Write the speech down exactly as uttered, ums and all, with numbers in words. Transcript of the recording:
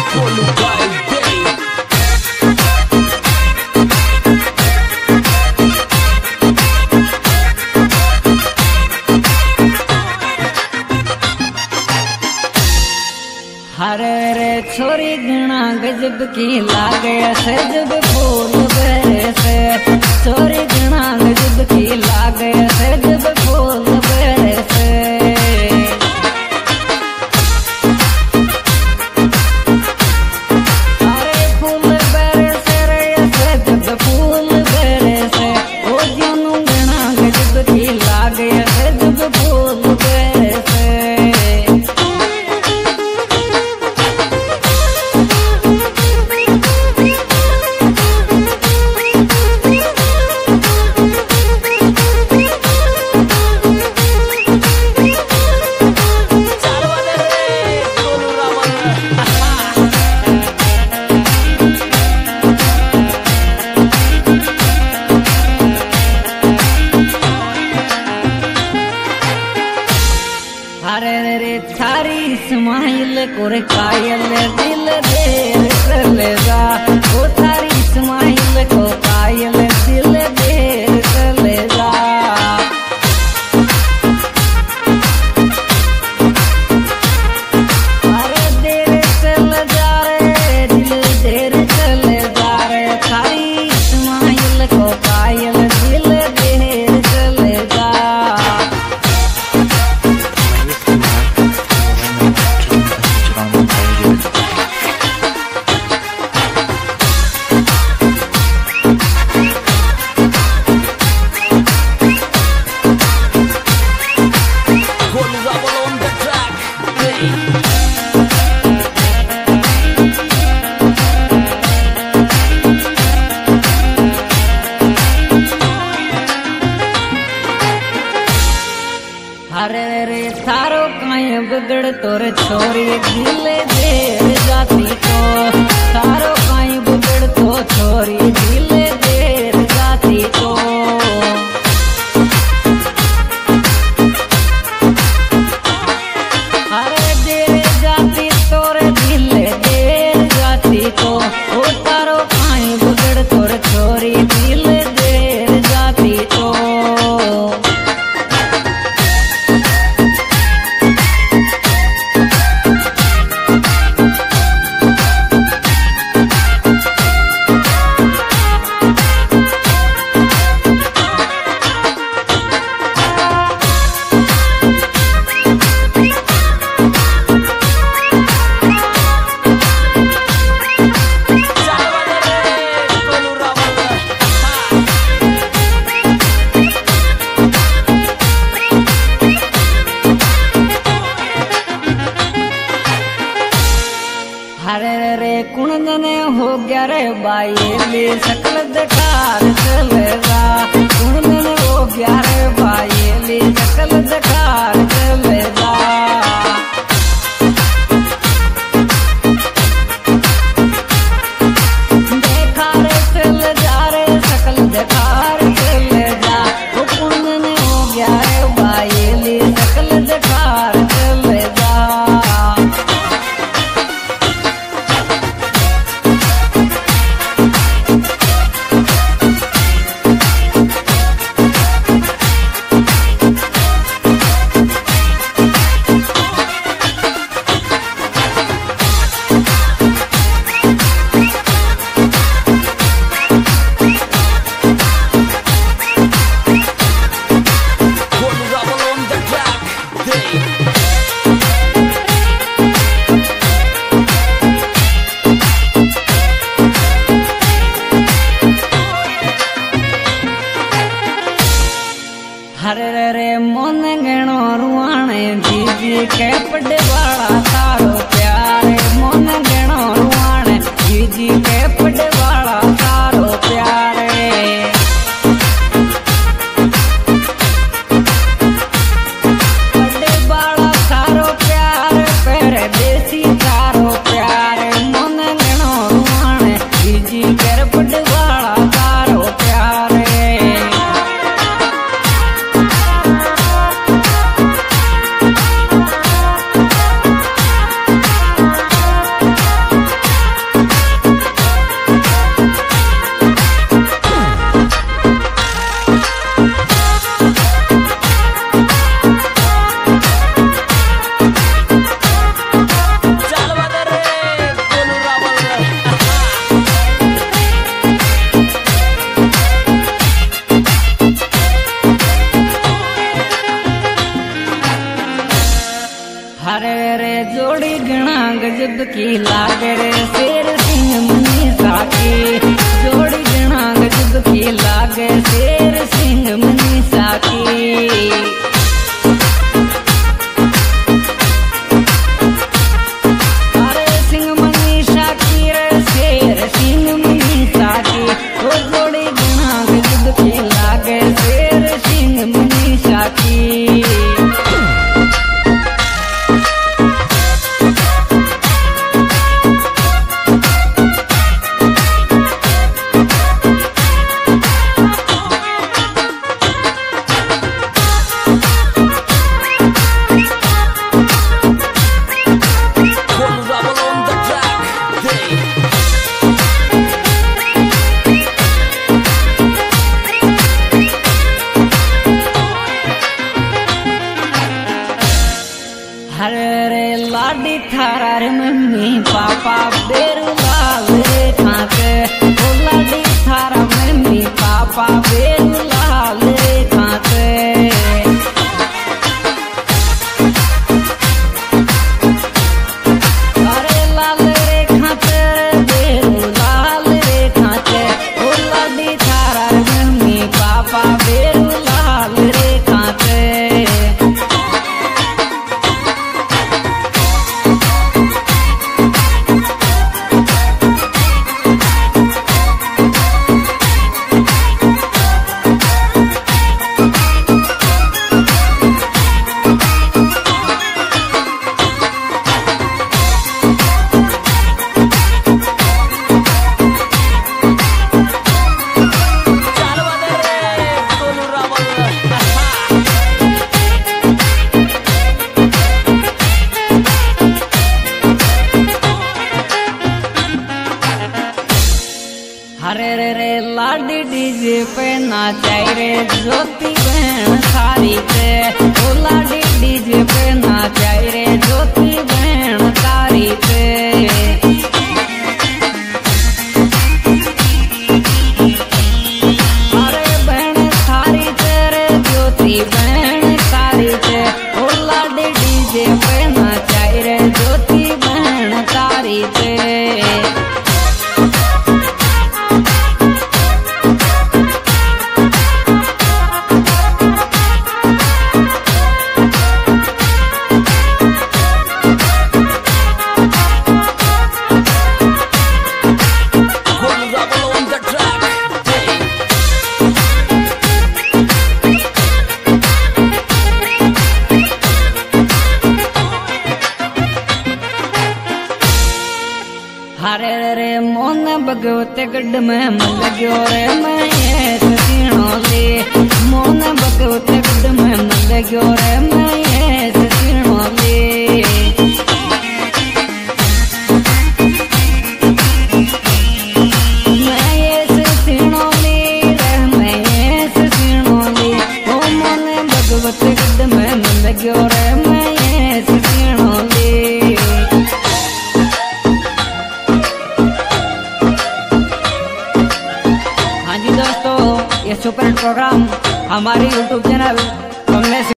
हरे रे छोरी गणा गजब की लागे से जब फूल बरसे, छोरी गणा गजब की लागे से जब फूल बरसे। अरे फूल बरसे रे से जब फूल बरसे, ओ जानू गणा गजब की लागे से जब फूल बरसे। अरे रे थारी स्माइल कोरे कायल दिल देर कर लेगा, ओ थारी स्माइल को कायल दिल देर कर लेगा। अरे देर चल जा रे दिल देर चल जा रे, थारी स्माइल को कायल दिल देर चल जा। अरे रे थारो काई बिगड़ तोर छोरी दिल देर जाती तो, थारो काई बिगड़ तो छोरी दिल देर जाती तो। अरे देर जाती तोर दिल देर जाती तो, ओ थारो काई बिगड़ तोर छोरी दिल देर जाती तो। अरे रे कुण जने हो गया रे बाई सकल दकार चलेगा, कुण जने हो गया रे बाई सकल दकार चलेगा। देखा रे चल जा रे सकल दकार चलेगा, वो कुण जने हो गया रे बाई सकल दकार चलेगा। की लागे रे शेर सिंह मनीषा की जोड़ी घना गजब की लागे शेर सिंह मनीषा की। हरे रे लाडी थारा रे मम्मी पापा बेरू लाल रे खाते ओ लाडी थारा मम्मी पापा बेरू लाल रे खाते। अरे लाल रे खाते बेरू लाल रे खाते ओ लाडी थारा रे मम्मी पापा बेरू लाल रे खाते। हरे रे रे लाडी डीजे पे नाचाई रे ज्योति बहन सारी पे ओ लाडी डीजे पे नाचाई रे ज्योति बहन सारी पे। अरे बहन सारी तेरे ज्योति बहन सारी पे ओ लाडी डीजे पे नाचाई रे ज्योति बहन सारी पे। हरे रे मोन भगवते गड्ढ में मन लगो रे मैं सीणो ले मोन भगवते गड्ढ में मन लगो रे मैं सीणो ले। मैं सीणो ले रे मैं सीणो ले ओ मोन भगवते गड्ढ में मन लगो रे मैं सीणो ले। ये सुपर हिट प्रोग्राम हमारे यूट्यूब चैनल